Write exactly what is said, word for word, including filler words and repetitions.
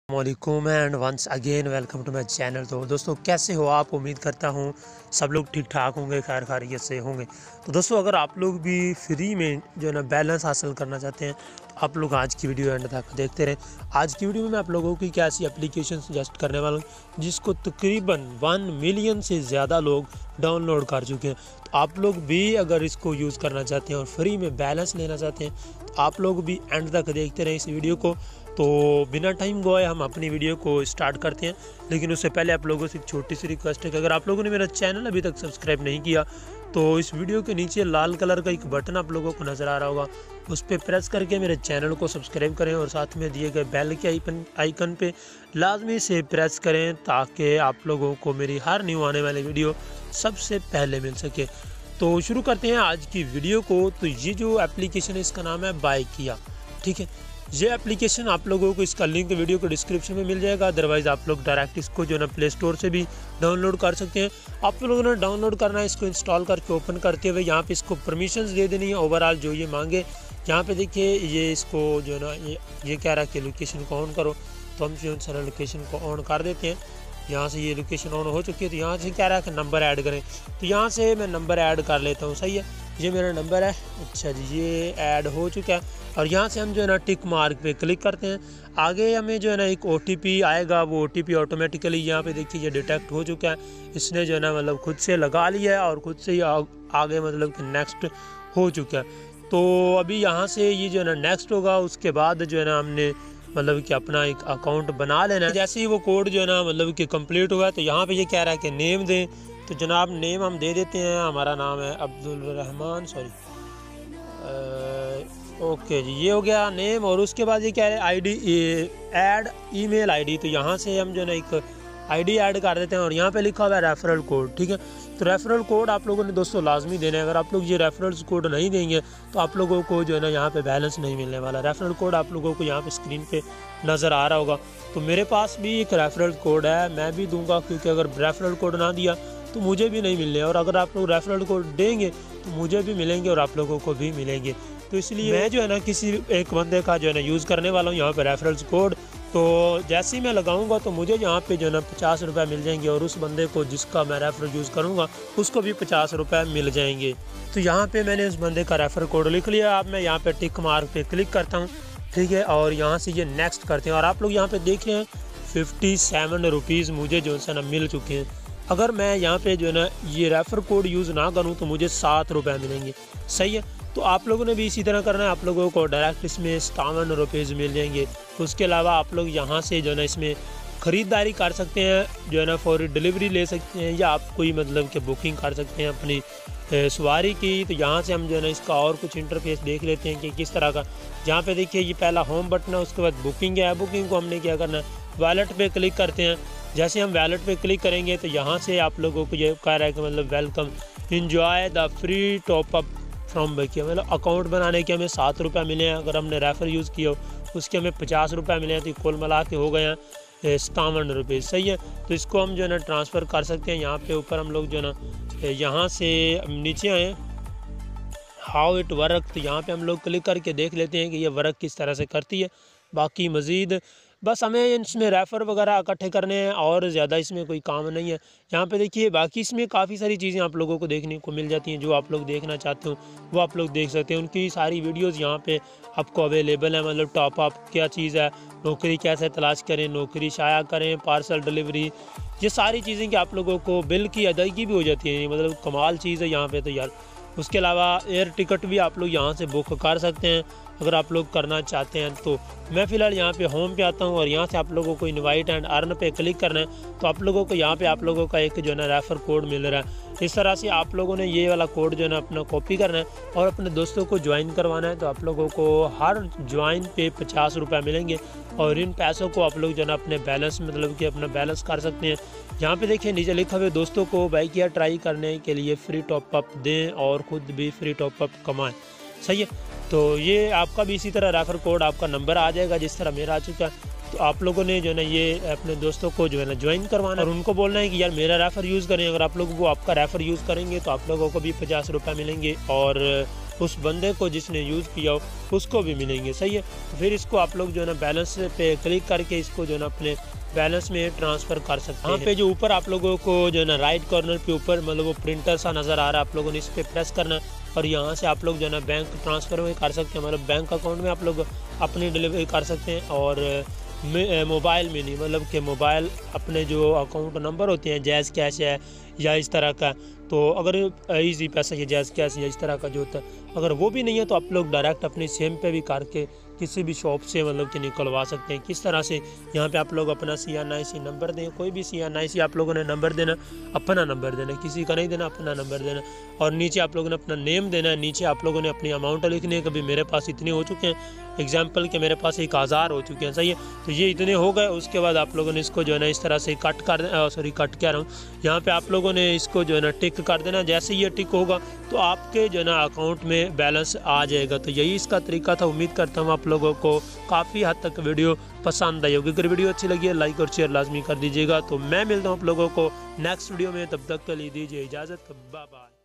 वालेकुम and once again welcome to my channel. तो दोस्तों कैसे हो आप? उम्मीद करता हूँ सब लोग ठीक ठाक होंगे, खैर खैरियत से होंगे। तो दोस्तों अगर आप लोग भी फ्री में जो है ना बैलेंस हासिल करना चाहते हैं तो आप लोग आज की वीडियो एंड तक देखते रहें। आज की वीडियो में मैं आप लोगों की क्या ऐसी एप्लीकेशन सजेस्ट करने वाला हूँ जिसको तकरीबन वन मिलियन से ज़्यादा लोग डाउनलोड कर चुके हैं। तो आप लोग भी अगर इसको यूज़ करना चाहते हैं और फ्री में बैलेंस लेना चाहते हैं तो आप लोग भी एंड तक देखते रहें इस वीडियो को। तो बिना टाइम गवाए हम अपनी वीडियो को स्टार्ट करते हैं, लेकिन उससे पहले आप लोगों से एक छोटी सी रिक्वेस्ट है कि अगर आप लोगों ने मेरा चैनल अभी तक सब्सक्राइब नहीं किया तो इस वीडियो के नीचे लाल कलर का एक बटन आप लोगों को नज़र आ रहा होगा, उस पर प्रेस करके मेरे चैनल को सब्सक्राइब करें और साथ में दिए गए बेल के आइकन आइकन पे लाजमी से प्रेस करें ताकि आप लोगों को मेरी हर न्यू आने वाली वीडियो सबसे पहले मिल सके। तो शुरू करते हैं आज की वीडियो को। तो ये जो एप्लीकेशन है इसका नाम है बाइकिया, ठीक है। ये एप्लीकेशन आप लोगों को इसका लिंक वीडियो के डिस्क्रिप्शन में मिल जाएगा, अदरवाइज़ आप लोग डायरेक्ट इसको जो है ना प्ले स्टोर से भी डाउनलोड कर सकते हैं। आप लोगों ने डाउनलोड करना है, इसको इंस्टॉल करके ओपन करते हुए यहाँ पे इसको परमिशंस दे देनी है ओवरऑल जो ये मांगे। यहाँ पे देखिए ये इसको जो है ना ये ये कह रहा है कि लोकेशन को ऑन करो, तो हम जो है लोकेशन को ऑन कर देते हैं। यहाँ से ये लोकेशन ऑन हो चुकी है, तो यहाँ से कह रहा है कि नंबर ऐड करें, तो यहाँ से मैं नंबर ऐड कर लेता हूँ। सही है, ये मेरा नंबर है। अच्छा जी, ये ऐड हो चुका है और यहाँ से हम जो है ना टिक मार्क पे क्लिक करते हैं। आगे हमें जो है ना एक ओ टी पी आएगा, वो ओ टी पी ऑटोमेटिकली यहाँ पे देखिए ये डिटेक्ट हो चुका है। इसने जो है ना मतलब खुद से लगा लिया है और खुद से ही आगे मतलब कि नेक्स्ट हो चुका है। तो अभी यहाँ से ये जो है ना नेक्स्ट होगा, उसके बाद जो है ना हमने मतलब कि अपना एक अकाउंट बना लेना है। जैसे ही वो कोड जो है ना मतलब कि कंप्लीट हुआ तो यहाँ पे ये कह रहा है कि नेम दें, तो जनाब नेम हम दे देते हैं। हमारा नाम है अब्दुल रहमान, सॉरी ओके जी, ये हो गया नेम। और उसके बाद ये क्या है आईडी ऐड ईमेल आईडी, तो यहाँ से हम जो है ना एक आईडी ऐड कर देते हैं और यहाँ पे लिखा हुआ है रेफरल कोड, ठीक है। तो रेफरल कोड आप लोगों ने दोस्तों लाजमी देना है। अगर आप लोग ये रेफरल कोड नहीं देंगे तो आप लोगों को जो है ना यहाँ पे बैलेंस नहीं मिलने वाला। रेफरल कोड आप लोगों को यहाँ पे स्क्रीन पे नज़र आ रहा होगा। तो मेरे पास भी एक रेफरल कोड है, मैं भी दूंगा, क्योंकि अगर रेफरल कोड ना दिया तो मुझे भी नहीं मिलने, और अगर आप लोग रेफरल कोड देंगे तो मुझे भी मिलेंगे और आप लोगों को भी मिलेंगे। तो इसलिए मैं जो है ना किसी एक बंदे का जो है ना यूज़ करने वाला हूँ यहाँ पे रेफरल्स कोड। तो जैसे ही मैं लगाऊंगा तो मुझे यहाँ पे जो है ना पचास रुपये मिल जाएंगे और उस बंदे को जिसका मैं रेफरल यूज़ करूँगा उसको भी पचास रुपये मिल जाएंगे। तो यहाँ पे मैंने उस बंदे का रेफरल कोड लिख लिया। अब मैं यहाँ पे टिक मार्क पे क्लिक करता हूँ, ठीक है, और यहाँ से ये नेक्स्ट करते हैं। और आप लोग यहाँ पे देख रहे हैं फिफ्टी सेवन रुपीज़ मुझे जो है ना मिल चुके हैं। अगर मैं यहाँ पे जो है ना ये रेफर कोड यूज़ ना करूँ तो मुझे सात रुपये मिलेंगे। सही है, तो आप लोगों ने भी इसी तरह करना है। आप लोगों को डायरेक्ट इसमें सतावन रुपीज़ मिल जाएंगे। उसके अलावा आप लोग यहाँ से जो है ना इसमें ख़रीदारी कर सकते हैं, जो है ना फौरी डिलीवरी ले सकते हैं, या आप कोई मतलब कि बुकिंग कर सकते हैं अपनी सवारी की। तो यहाँ से हम जो है ना इसका और कुछ इंटरफेस देख लेते हैं कि किस तरह का। जहाँ पे देखिए ये पहला होम बटन है, उसके बाद बुकिंग है। बुकिंग को हमने क्या करना है, वॉलेट पे क्लिक करते हैं। जैसे हम वॉलेट पे क्लिक करेंगे तो यहाँ से आप लोगों को ये कह रहा है कि मतलब welcome enjoy the free top up from बैकिया, मतलब अकाउंट बनाने के हमें सात रुपये मिले हैं। अगर हमने रेफर यूज़ किया उसके हमें पचास रुपये मिले हैं, तो कुल मिला के हो गए हैं सतावन रुपये। सही है, तो इसको हम जो है ना ट्रांसफ़र कर सकते हैं। यहाँ पे ऊपर हम लोग जो है ना यहाँ से नीचे आए हाउ इट वर्क, तो यहाँ पे हम लोग क्लिक करके देख लेते हैं कि ये वर्क किस तरह से करती है। बाकी मज़ीद बस हमें इसमें रेफ़र वगैरह इकट्ठे करने हैं और ज़्यादा इसमें कोई काम नहीं है। यहाँ पे देखिए बाकी इसमें काफ़ी सारी चीज़ें आप लोगों को देखने को मिल जाती हैं। जो आप लोग देखना चाहते हो वो आप लोग देख सकते हैं। उनकी सारी वीडियोस यहाँ पे आपको अवेलेबल है। मतलब टॉप अप क्या चीज़ है, नौकरी कैसे तलाश करें, नौकरी शाया करें, पार्सल डिलीवरी, ये सारी चीज़ें कि आप लोगों को बिल की अदायगी भी हो जाती है। मतलब कमाल चीज़ है यहाँ पर तो यार। उसके अलावा एयर टिकट भी आप लोग यहाँ से बुक कर सकते हैं अगर आप लोग करना चाहते हैं। तो मैं फ़िलहाल यहाँ पे होम पे आता हूँ और यहाँ से आप लोगों को इनवाइट एंड अर्न पे क्लिक करना है। तो आप लोगों को यहाँ पे आप लोगों का एक जो है ना रेफर कोड मिल रहा है। इस तरह से आप लोगों ने ये वाला कोड जो है ना अपना कॉपी करना है और अपने दोस्तों को ज्वाइन करवाना है। तो आप लोगों को हर ज्वाइन पे पचास रुपये मिलेंगे और इन पैसों को आप लोग जो है ना अपने बैलेंस मतलब कि अपना बैलेंस कर सकते हैं। यहाँ पे देखिए नीचे लिखा हुआ दोस्तों को बाइकिया ट्राई करने के लिए फ्री टॉपअप दें और ख़ुद भी फ्री टॉपअप कमाएं। सही है, तो ये आपका भी इसी तरह रेफर कोड आपका नंबर आ जाएगा जिस तरह मेरा आ चुका है। तो आप लोगों ने जो है ना ये अपने दोस्तों को जो है ना ज्वाइन करवाना है और उनको बोलना है कि यार मेरा रेफ़र यूज़ करें। अगर आप लोग वो आपका रेफ़र यूज़ करेंगे तो आप लोगों को भी पचास रुपये मिलेंगे और उस बंदे को जिसने यूज़ किया हो उसको भी मिलेंगे। सही है, तो फिर इसको आप लोग जो है ना बैलेंस पे क्लिक करके इसको जो है ना अपने बैलेंस में ट्रांसफ़र कर सकते हैं। यहाँ पे जो ऊपर आप लोगों को जो है ना राइट कॉर्नर पे ऊपर मतलब वो प्रिंटर सा नज़र आ रहा है, आप लोगों ने इस पर प्रेस करना और यहाँ से आप लोग जो है ना बैंक ट्रांसफ़र में कर सकते हैं, मतलब बैंक अकाउंट में आप लोग अपनी डिलीवरी कर सकते हैं। और मोबाइल में नहीं, मतलब कि मोबाइल अपने जो अकाउंट नंबर होते हैं जैज़ कैश है या इस तरह का, तो अगर इजी पैसा या जैज़ कैश या इस तरह का जो होता है अगर वो भी नहीं है तो आप लोग डायरेक्ट अपनी सिम पे भी करके किसी भी शॉप से मतलब कि निकलवा सकते हैं। किस तरह से, यहाँ पे आप लोग अपना सी एन आई सी नंबर दें, कोई भी सी एन आई सी आप लोगों ने नंबर देना, अपना नंबर देना, किसी का नहीं देना, अपना नंबर देना। और नीचे आप लोगों ने अपना नेम देना है, नीचे आप लोगों ने अपनी अमाउंट लिखनी है। कभी मेरे पास इतने हो चुके हैं, एग्जाम्पल के मेरे पास एक हज़ार हो चुके हैं। सही है, तो ये इतने हो गए। उसके बाद आप लोगों ने इसको जो है ना इस तरह से कट कर सॉरी कट कह रहा हूँ, यहाँ पे आप लोगों ने इसको जो है ना टिक कर देना। जैसे ये टिक होगा तो आपके जो है ना अकाउंट में बैलेंस आ जाएगा। तो यही इसका तरीका था। उम्मीद करता हूँ आप लोगों को काफ़ी हद तक वीडियो पसंद आई होगी। अगर वीडियो अच्छी लगी है लाइक और शेयर लाजमी कर दीजिएगा। तो मैं मिलता हूँ आप लोगों को नेक्स्ट वीडियो में, तब तक के लिए दीजिए इजाज़त, बाय बाय।